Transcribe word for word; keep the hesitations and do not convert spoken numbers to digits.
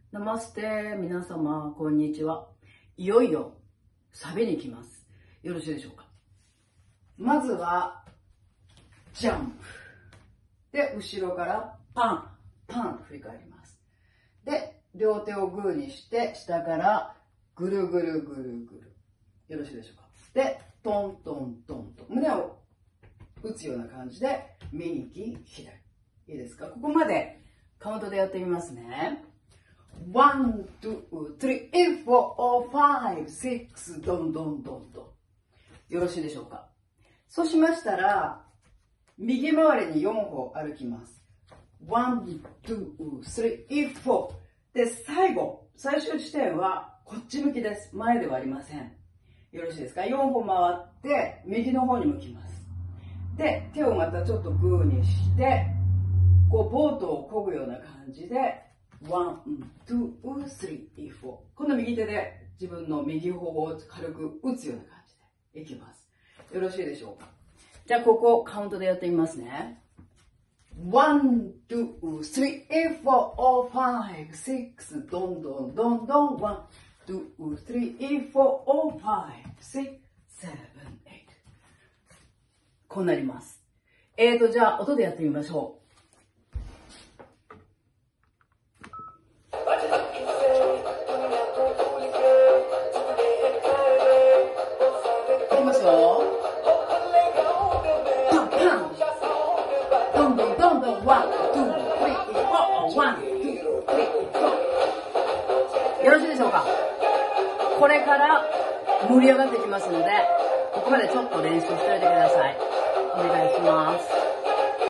ナマステ、皆様、こんにちは。いよいよ、サビに行きます。よろしいでしょうか。まずは、ジャンプ。で、後ろからパン、パンと振り返ります。で、両手をグーにして、下からぐるぐるぐるぐる。よろしいでしょうか。で、トントントンと胸を打つような感じで、右、左。いいですか？ここまでカウントでやってみますね。ワン、ツー、スリー、フォー、ファイブ、シックス、どんどんどんどん。よろしいでしょうか？そうしましたら、右回りによん歩歩きます。ワン、ツー、スリー、フォー。で、最後、最終地点はこっち向きです。前ではありません。よろしいですか？よん歩回って、右の方に向きます。で、手をまたちょっとグーにして、こう、ボートを漕ぐような感じで、ワン、ツー、スリー、フォー。この右手で自分の右頬を軽く打つような感じでいきます。よろしいでしょうか？じゃあ、ここカウントでやってみますね。ワン、ツー、スリー、フォー、ファイブ、シックス、どんどんどんどん、ワン、ツー、スリー、フォー、ファイブ、シックス、セブン、エイト。こうなります。えーと、じゃあ、音でやってみましょう。いきますよ。パンパン。どんどんどんどん、ワン、ツー、スリー、フォー、ワン、ツー、スリー、フォー。よろしいでしょうか？これから盛り上がっていきますので、ここまでちょっと練習しておいてください。お願いします。